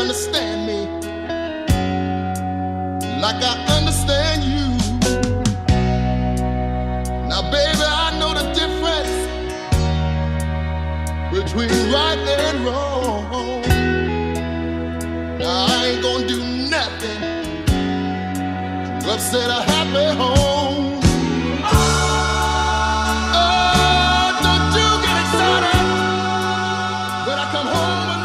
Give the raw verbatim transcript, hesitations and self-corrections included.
understand me like I understand you. Now, baby, I know the difference between right and wrong. Now, I ain't gonna do nothing to upset a happy home. Oh, don't you get excited when I come home.